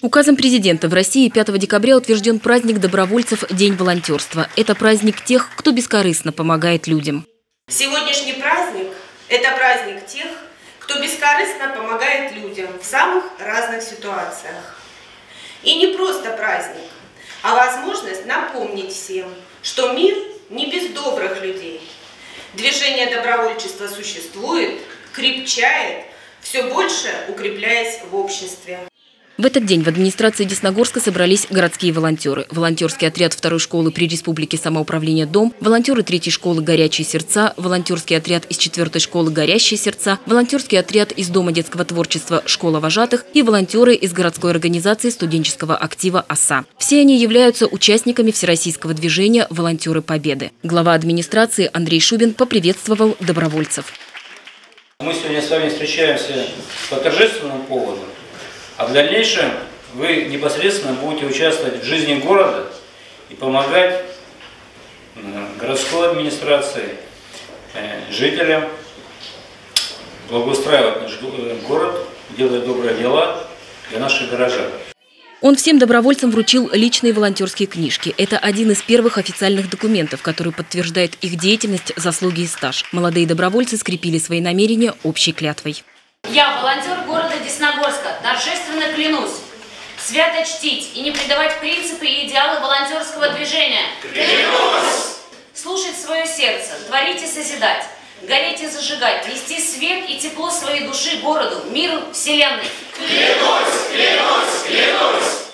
Указом президента в России 5 декабря утвержден праздник добровольцев – День волонтерства. Это праздник тех, кто бескорыстно помогает людям. Сегодняшний праздник – это праздник тех, кто бескорыстно помогает людям в самых разных ситуациях. И не просто праздник, а возможность напомнить всем, что мир не без добрых людей. Движение добровольчества существует, крепчает, все больше укрепляясь в обществе. В этот день в администрации Десногорска собрались городские волонтеры. Волонтерский отряд 2-й школы при Республике самоуправления «Дом», волонтеры 3-й школы «Горячие сердца», волонтерский отряд из 4-й школы «Горящие сердца», волонтерский отряд из Дома детского творчества «Школа вожатых» и волонтеры из городской организации студенческого актива «ОСА». Все они являются участниками всероссийского движения «Волонтеры Победы». Глава администрации Андрей Шубин поприветствовал добровольцев. Мы сегодня с вами встречаемся по торжественному поводу. А в дальнейшем вы непосредственно будете участвовать в жизни города и помогать городской администрации, жителям благоустраивать наш город, делать добрые дела для наших горожан. Он всем добровольцам вручил личные волонтерские книжки. Это один из первых официальных документов, который подтверждает их деятельность, заслуги и стаж. Молодые добровольцы скрепили свои намерения общей клятвой. Я, волонтер города Десногорска, торжественно клянусь свято чтить и не предавать принципы и идеалы волонтерского движения. Клянусь! Слушать свое сердце, творить и созидать, гореть и зажигать, нести свет и тепло своей души городу, миру, вселенной. Клянусь! Клянусь! Клянусь!